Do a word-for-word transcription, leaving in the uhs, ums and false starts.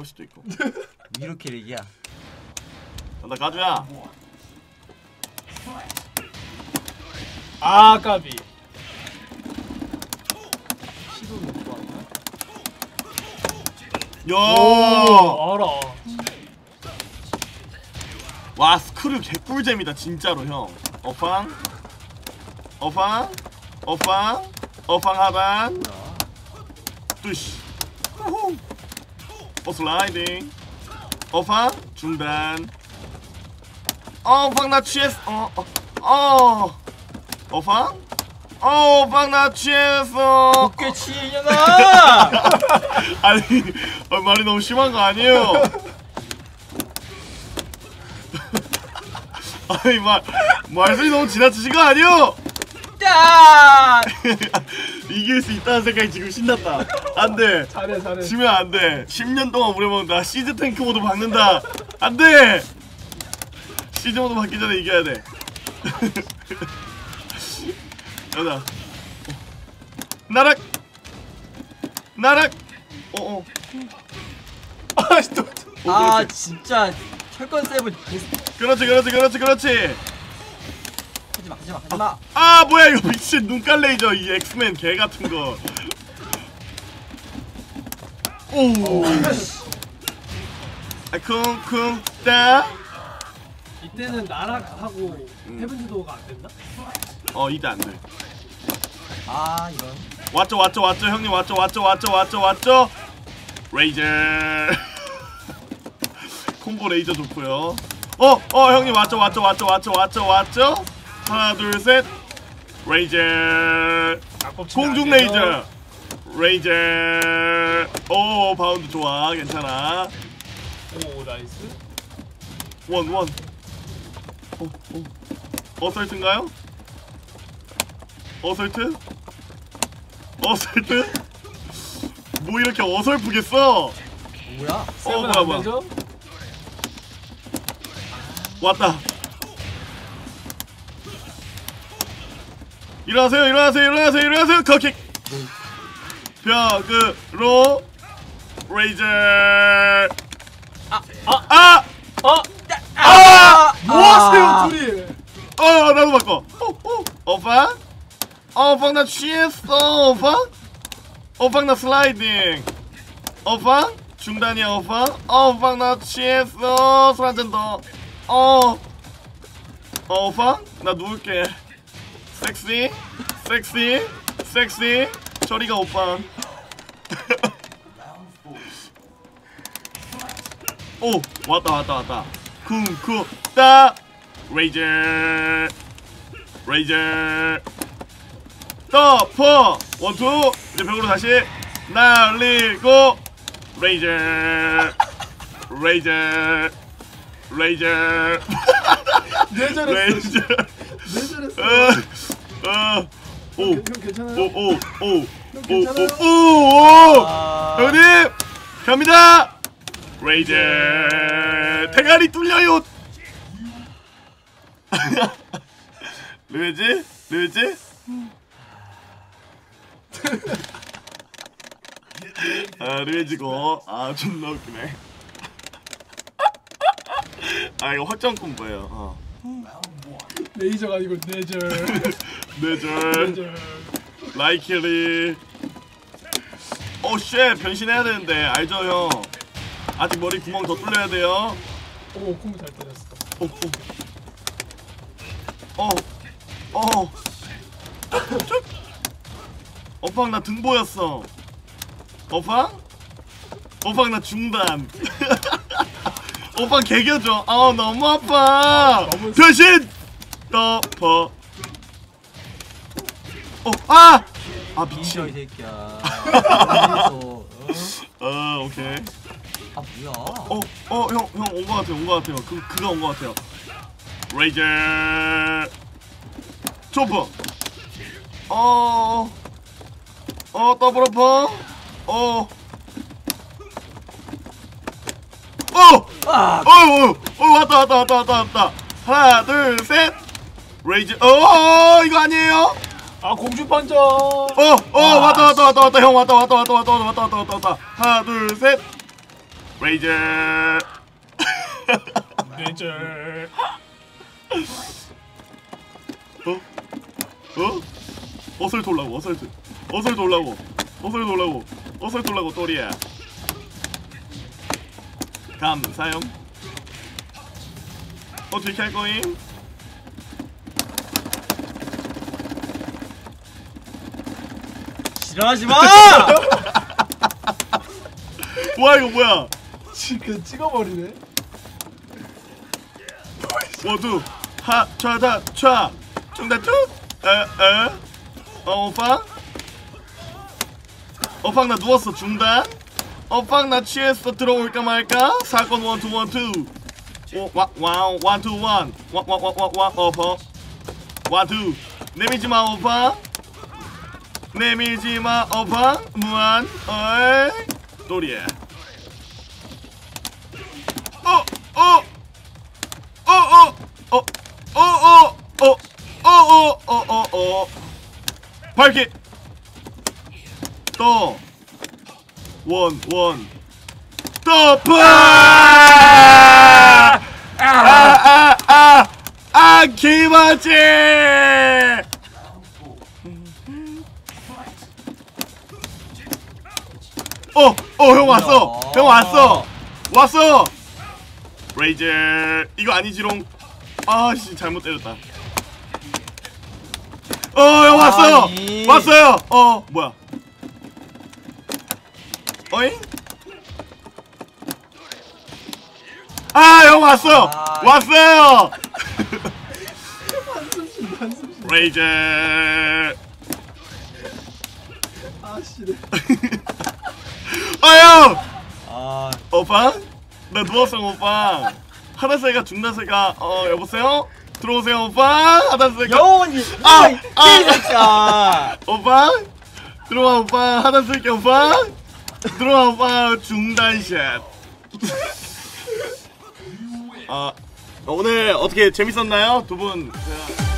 그럴 수도 있고. 위로 캐릭이야. 간다 가주야. 아 까비. 시도는 좋았나? 야. 오 알아. 와 스크류 개꿀잼이다 진짜로 형. 어팡 어팡 어팡 어팡 하단 뚜시 우후 어 슬라이딩 어팡 중단 어팡 나 취했어 어어 어 어팡 어팡 나 취했어 어깨 치이려나. 아니 어, 말이 너무 심한 거 아니에요? 아니 말 말씀이 너무 지나치신 거 아니에요? 야! 이길 수 있다는 생각이 지금 신났다. 안돼. 잘해 잘해. 지면 안돼. 십 년 동안 우려먹는다. 시즈 탱크 모드 박는다. 안돼. 시즈 모드 받기 전에 이겨야 돼. 가자. 나락 나락 어어 아씨 또. 아 진짜 철권 세븐 그렇지 그렇지 그렇지 그렇지. 하지마 하지마 하지마. 아 뭐야 이거 미친 눈깔 레이저 이 엑스맨 개 같은 거. 오. 아 쿵쿵 따. 이때는 나락하고 음. 헤븐즈도어가 안 됐나? 어 이때 안 돼. 아 이런. 왔죠 왔죠 왔죠 형님 왔죠 왔죠 왔죠 왔죠 왔죠. 레이저. 콤보 레이저 좋고요. 어, 어 형님 왔죠 왔죠 왔죠 왔죠 왔죠 왔죠. 하나 둘 셋. 레이저. 공중 레이저. 레이저. 오 바운드 좋아 괜찮아. 오 나이스. 원 원. 어, 어. 어설트인가요? 어설트? 어설트? 뭐 이렇게 어설프겠어? 뭐야? 어 뭐야 뭐야. 되죠? 왔다. 일어나세요 일어나세요 일어나세요 일어나세요 커킥. 벽으로 레이저. 아! 아! 어? 아! 뭐하세요 둘이? 어 나도 바꿔. 어, 어. 오빠? 오빠 나 취했어 오빠? 오빠 나 슬라이딩. 오빠? 중단이야 오빠? 오빠 나 취했어 술 한잔 더. 어. 어 오빠? 나 누울게. 섹시 섹시 섹시 저리가 오빠. 오 왔다 왔다 왔다. 쿵쿵 따 레이저 레이저 더퍼 원투. 이제 벽으로 다시 날리고 레이저 레이저 레이저 뇌절했어. 레이저 뇌절했어. 어어오 형 괜찮아요? 오오오오오오오 형님 갑니다. 레이저 대가리 뚫려요. 르지 르지 아 르지고 아 존나 웃기네. 아 이거 확정 콤보예요. 어. 레이저가 아니고 뇌절. 뇌절 뇌절. 라이키리. 오쉣 변신해야 되는데 알죠 형. 아직 머리 구멍 더 뚫려야 돼요. 오 콤보 잘 때렸어. 어, 어, 어, 어. 어팡 나 등 보였어. 어팡? 어팡 나 중단. 어팡 개겨줘. 아 너무 아파. 너무 변신. 덮어. 어, 아, 아 미쳐 이 미친. 새끼야. 어? 아 오케이. 아 뭐야? 어, 어, 형, 형 온 거 같아요, 온 거 같아요. 그 그가 온 거 같아요. 레이저. 점프. 어, 어, 더블 어퍼. 어, 어, 아! 어, 어, 어, 왔다, 왔다, 왔다, 왔다, 왔다. 하나, 둘, 셋. 레이저. 어, 이거 아니에요? 아 공주 판정. 어, 어, 왔다, 왔다, 왔다, 왔다, 형 왔다, 왔다, 왔다, 왔다, 왔다, 왔다, 왔다, 왔다. 하나, 둘, 셋. 레이저. 내절. 어? 어? 어슬 돌라고 어슬 돌 어슬 돌라고 어슬 돌라고 어슬 돌라고 또리야. 감 사용. 어떻게 할 거임? 지랄하지 마! 뭐야 이거 뭐야? 지금 찍어버리네. 원투 하 좌다 좌 중단 투 에에 어빵 어빵 나 누웠어 중단 어빵 나 취했어 들어올까 말까 사건 원투 원투 오와 와우 원투 원 와 와 와 와 어퍼 원투 내밀지마 어빵 내밀지마 어빵 무한 어이 또리야 어어 어어 어 어어 어 어어 어어 밝기 또 원 원 더블 아아아아 기마지 어어 형 왔어 형 왔어 왔어 레이저 이거 아니지롱. 아씨 잘못 때렸다. 어 형 왔어요. 아니. 왔어요. 어 뭐야? 어잉? 아 형 왔어. 아. 왔어요. 한숨 쉰다 한숨 쉰다. 레이저. 아씨. 네. 아 형. 아, 오빠? 나 누웠어 오빠. 하다세가 중다세가 어 여보세요? 들어오세요 오빠. 하다세가 영원히 아, 이 아. 새끼야. 오빠 들어와 오빠 하다 쓸게 오빠 들어와 오빠 중단샷. 아 오늘 어떻게 재밌었나요 두 분?